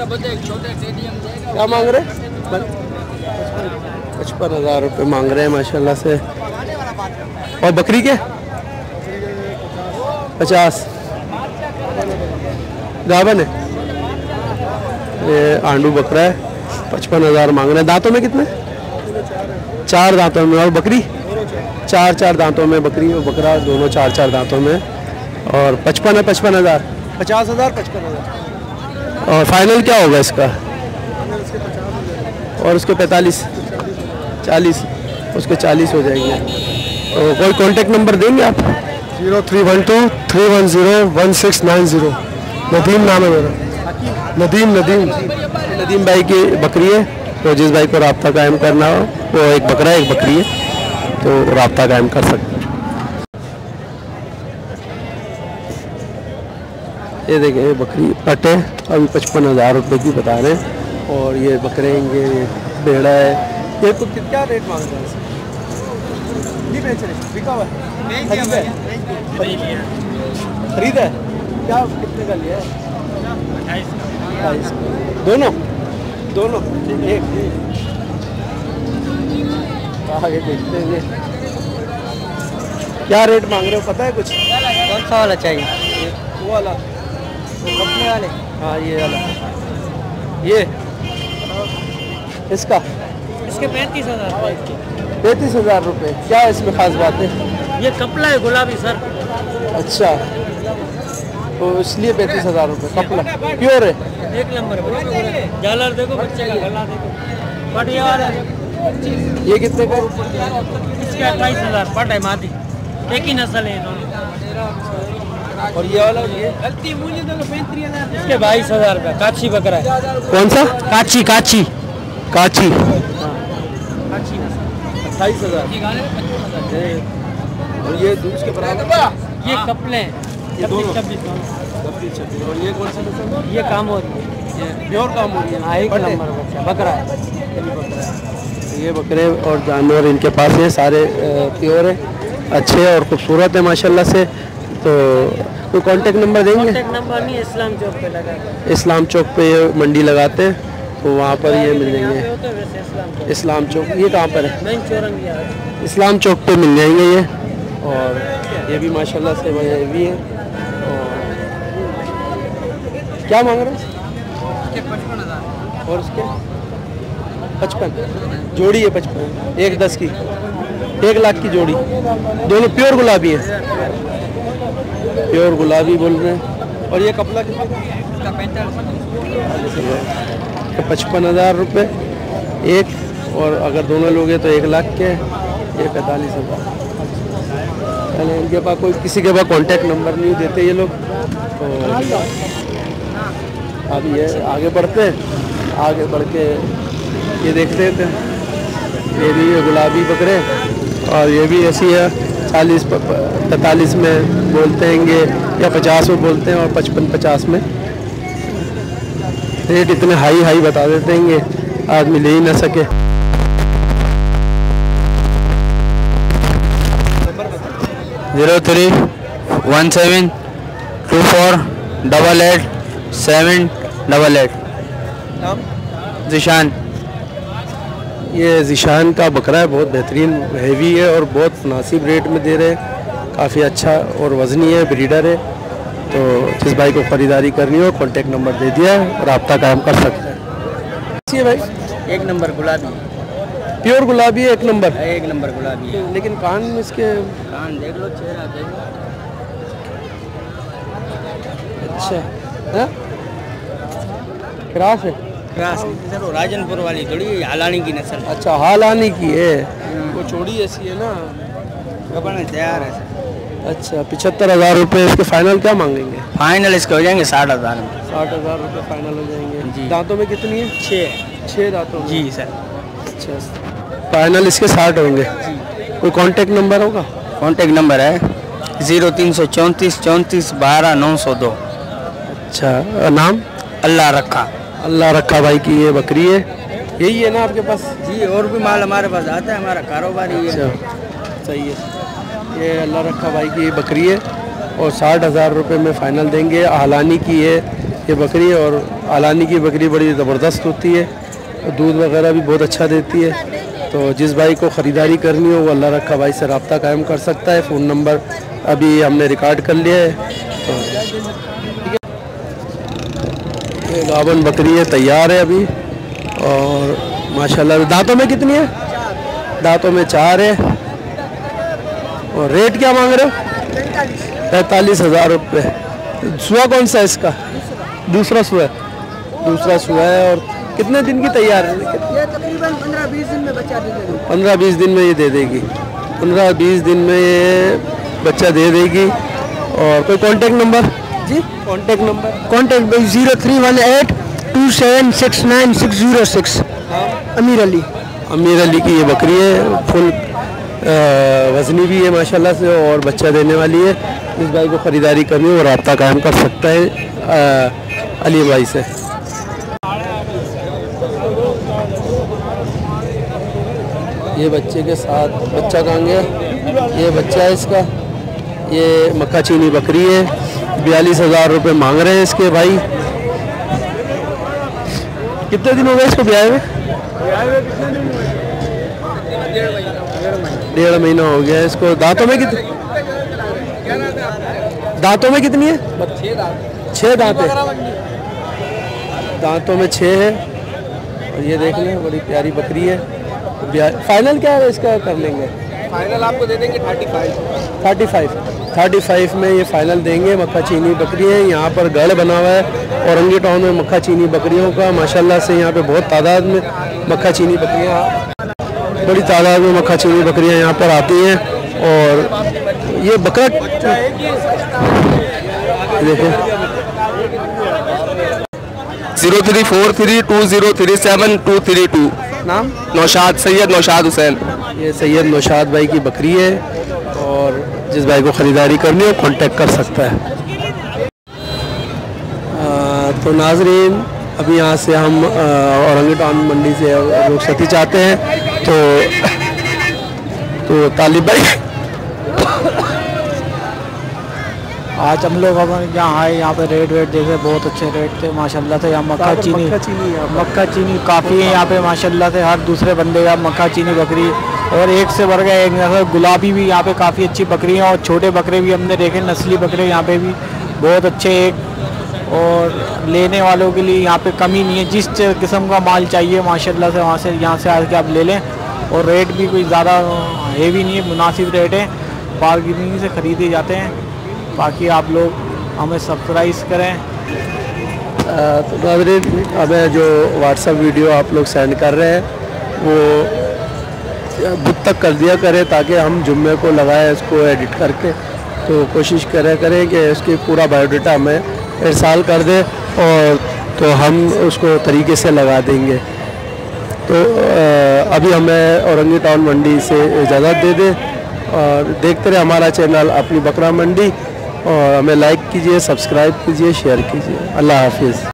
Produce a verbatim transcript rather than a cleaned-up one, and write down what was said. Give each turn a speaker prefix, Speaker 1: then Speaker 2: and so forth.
Speaker 1: क्या मांग रहे? पचपन हज़ार रुपये मांग रहे हैं माशाल्लाह से। और बकरी के पचास गाभन है। ये आंडू बकरा है, पचपन हज़ार मांग रहे हैं। दांतों में कितने? चार दांतों में। और बकरी चार चार दांतों में बकरी और बकरा दोनों चार चार दांतों में। और पचपन है, पचपन हज़ार, पचास हज़ार, पचपन हज़ार। और फाइनल क्या होगा इसका? और उसके पैंतालीस, चालीस, उसके चालीस हो जाएंगे। तो कोई कांटेक्ट नंबर देंगे आप?
Speaker 2: Zero three one two three one zero one six nine zero. Nadeem नाम है मेरा, नदीम नदीम
Speaker 1: नदीम भाई की बकरी है, तो जिस भाई को रब्ता कायम करना हो, वो एक बकरा एक बकरी है, तो रब्ता कायम कर सकते हैं। ये देखिए ये बकरी पटे अभी पचपन हज़ार रुपये की बता रहे हैं। और ये बकरे ये बेड़ा है, ये तो क्या रेट मांग रहे हैं? नहीं बेच रहे, बिका हुआ है, खरीदा है। क्या कितने का लिया है? अट्ठाईस। दोनों दोनों एक आगे देखते हैं। क्या रेट मांग रहे हो, पता है कुछ?
Speaker 3: कौन सा वाला चाहिए?
Speaker 1: वो वाला,
Speaker 3: कंपनी वाले?
Speaker 1: हाँ ये वाला, ये इसका
Speaker 3: इसके पैंतीस हज़ार
Speaker 1: पैंतीस हज़ार रुपये। क्या है इसमें खास बात है?
Speaker 3: ये कपड़ा है गुलाबी सर।
Speaker 1: अच्छा, तो इसलिए पैंतीस हज़ार रुपये। कपड़ा प्योर है,
Speaker 3: एक नंबर। झालर देखो, बच्चे का गला देखो, बढ़िया वाला।
Speaker 1: ये कितने का?
Speaker 3: इसके अट्ठाईस हज़ार पट है, मादी एक ही नस्ल है दोनों।
Speaker 1: और ये वाला ये
Speaker 3: इसके बाईस हज़ार रुपये। काची बकरा है।
Speaker 1: कौन सा?
Speaker 3: काची काची
Speaker 1: काची,
Speaker 3: काची नस्ल।
Speaker 1: अट्ठाईस हज़ार। और ये दूध के बराबर,
Speaker 3: ये कपले हैं, छब्बीस छब्बीस
Speaker 1: छब्बीस छब्बीस। और ये कौन सा नस्ल?
Speaker 3: ये काम हो रही है,
Speaker 1: ये प्योर काम हो रही है।
Speaker 3: हाँ एक नंबर बच्चा बकरा है।
Speaker 1: ये बकरे और जानवर इनके पास है, सारे प्योर है, अच्छे और खूबसूरत है माशाल्लाह से। तो कोई कांटेक्ट नंबर देंगे?
Speaker 3: कांटेक्ट नंबर नहीं, इस्लाम चौक पे लगा।
Speaker 1: इस्लाम चौक पे ये मंडी लगाते हैं, तो वहाँ पर ये मिल जाएंगे। इस्लाम चौक ये कहाँ पर है?
Speaker 3: मेन चौरंगी।
Speaker 1: इस्लाम चौक पे मिल जाएंगे ये। और ये भी माशाल्लाह से ये भी है। और क्या मांग रहे हैं?
Speaker 3: पचपन हज़ार।
Speaker 1: और उसके पचपन, जोड़ी है पचपन, एक दस की, एक लाख की जोड़ी। दोनों प्योर गुलाबी है, प्योर गुलाबी बोल रहे हैं। और ये कपड़ा कितना? पचपन हज़ार रुपये एक, और अगर दोनों लोग हैं तो एक लाख के, ये पैंतालीस हज़ार। पहले इनके पास कोई किसी के पास कांटेक्ट नंबर नहीं देते ये लोग। तो अब ये आगे बढ़ते हैं, आगे बढ़ के ये देखते थे। ये भी ये गुलाबी बकरे, और ये भी ऐसी है, चालीस पैंतालीस में बोलते हैं या पचास में बोलते हैं, और पचपन पचास में। रेट इतने हाई हाई बता देते हैं, आदमी ले ही ना सके।
Speaker 4: Zero three one seven two four double eight seven double eight.
Speaker 1: नाम?
Speaker 4: जिशान।
Speaker 1: ये जिशान का बकरा है, बहुत बेहतरीन हैवी है और बहुत मुनासिब रेट में दे रहे हैं। काफ़ी अच्छा और वज़नी है, ब्रीडर है। तो जिस भाई को ख़रीदारी करनी हो कॉन्टेक्ट नंबर दे दिया है, रब्ता कायम कर सकते हैं। है भाई?
Speaker 3: एक नंबर गुलाबी,
Speaker 1: प्योर गुलाबी है, एक नंबर,
Speaker 3: एक नंबर गुलाबी है।
Speaker 1: लेकिन कान में इसके
Speaker 3: कान देख लो, चेहरा देख लो।
Speaker 1: अच्छा है, क्रॉस है?
Speaker 3: क्रास सर, राजनपुर वाली थोड़ी, हालानी की नस्ल।
Speaker 1: अच्छा, हालानी की है, वो चौड़ी ऐसी है ना।
Speaker 3: कपड़ा तैयार है सर।
Speaker 1: अच्छा, पिछहत्तर हज़ार रुपये इसके फाइनल क्या मांगेंगे?
Speaker 4: फाइनल इसके हो जाएंगे साठ हज़ार में।
Speaker 1: साठ हज़ार रुपये फाइनल हो जाएंगे
Speaker 4: जी।
Speaker 1: दांतों में कितनी है?
Speaker 3: छः
Speaker 1: छः दांतों में।
Speaker 4: जी सर।
Speaker 1: अच्छा, फाइनल इसके साठ होंगे। कोई कांटेक्ट नंबर होगा?
Speaker 4: कॉन्टेक्ट नंबर है ज़ीरो तीन सौ चौंतीस चौंतीस बारह नौ सौ दो।
Speaker 1: अच्छा, नाम?
Speaker 4: अल्लाह रखा।
Speaker 1: अल्लाह रखा भाई की ये बकरी है। यही है ना आपके पास?
Speaker 3: जी, और भी माल हमारे पास आता है, हमारा कारोबार ही है।
Speaker 1: अच्छा, सही है। ये अल्लाह रखा भाई की ये बकरी है, और साठ हज़ार रुपये में फ़ाइनल देंगे। आलानी की है ये बकरी, और आलानी की बकरी बड़ी ज़बरदस्त होती है, दूध वगैरह भी बहुत अच्छा देती है। तो जिस भाई को ख़रीदारी करनी हो वो अल्लाह रखा भाई से रब्ता कायम कर सकता है। फ़ोन नंबर अभी हमने रिकॉर्ड कर लिया है। तो ये गावन बकरी है, तैयार है अभी। और माशाल्लाह दांतों में कितनी है? दांतों में चार है। और रेट क्या मांग रहे हो? पैंतालीस हज़ार रुपये। सुआ कौन सा है इसका? दूसरा सुआ है। दूसरा सुआ है। और कितने दिन की तैयार है?
Speaker 5: ये तकरीबन पंद्रह बीस दिन में बच्चा दे देगी।
Speaker 1: पंद्रह बीस दिन में ये दे देगी। पंद्रह बीस दिन में ये बच्चा दे देगी। और कोई कांटेक्ट नंबर?
Speaker 5: जी
Speaker 1: contact number?
Speaker 5: Contact zero three one eight two seven six nine six zero six. Ameer Ali.
Speaker 1: अमीर अली की ये बकरी है, फुल वज़नी भी है माशाल्लाह से और बच्चा देने वाली है। इस भाई को ख़रीदारी करनी हो रब्ता कायम कर सकता है आ, अली भाई से। ये बच्चे के साथ बच्चा कहाँ गया? ये बच्चा है इसका। ये मक्का चीनी बकरी है, बयालीस हज़ार रुपये मांग रहे हैं इसके भाई। कितने दिन हो गए इसको ब्याह में? डेढ़ महीना हो गया इसको। दांतों में कितने दांतों में कितनी है? छः दांत है। दांतों में छः है। और ये देख लें बड़ी प्यारी बकरी है। फाइनल क्या है इसका कर लेंगे?
Speaker 4: फाइनल आपको दे देंगे thirty five
Speaker 1: thirty five thirty five में ये फाइनल देंगे। मक्का चीनी बकरी है। यहाँ पर गढ़ बना हुआ है औरंगी टाउन में मक्का चीनी बकरियों का। माशाल्लाह से यहाँ पे बहुत तादाद में मक्का चीनी बकरियाँ, बड़ी तादाद में मक्का चीनी बकरियाँ यहाँ पर आती हैं। और ये बकरा देखें,
Speaker 2: zero three four three two zero three seven two three two.
Speaker 1: नाम?
Speaker 2: नौशाद, सैयद नौशाद हुसैन।
Speaker 1: ये सैयद नौशाद भाई की बकरी है। और जिस भाई को ख़रीदारी करनी हो कांटेक्ट कर सकता है। आ, तो नाजरीन अभी यहाँ से हम औरंगी टाउन मंडी से रुखसती चाहते हैं। तो तो तालिब भाई
Speaker 5: आज हम लोग यहाँ आए, यहाँ पे रेट वेट देखे, बहुत अच्छे रेट थे माशाल्लाह से। यहाँ मक्का चीनी मक्का चीनी काफ़ी है यहाँ पे माशाल्लाह से। हर दूसरे बंदे का मक्का चीनी बकरी और एक से बढ़ गया एक। गुलाबी भी यहाँ पे काफ़ी अच्छी बकरी हैं। और छोटे बकरे भी हमने देखे, नस्ली बकरे यहाँ पे भी बहुत अच्छे एक। और लेने वालों के लिए यहाँ पे कमी नहीं है। जिस किस्म का माल चाहिए माशाल्लाह से वहाँ से यहाँ से आके आप ले लें। और रेट भी कोई ज़्यादा हेवी नहीं है, मुनासिब रेट है। बारगेनिंग से ख़रीदे जाते हैं। बाकी आप लोग हमें सब्सक्राइब करें।
Speaker 1: तो नाज़रीन हमें जो व्हाट्सएप वीडियो आप लोग सेंड कर रहे हैं वो बुध तक कर दिया करें ताकि हम जुम्मे को लगाएं इसको एडिट करके। तो कोशिश करें करें कि उसकी पूरा बायोडाटा हमें इरसाल कर दें और तो हम उसको तरीके से लगा देंगे। तो अभी हमें औरंगी टाउन मंडी से इजाज़त दे दें और देखते रहे हमारा चैनल अपनी बकरा मंडी। और हमें लाइक कीजिए, सब्सक्राइब कीजिए, शेयर कीजिए। अल्लाह हाफिज़।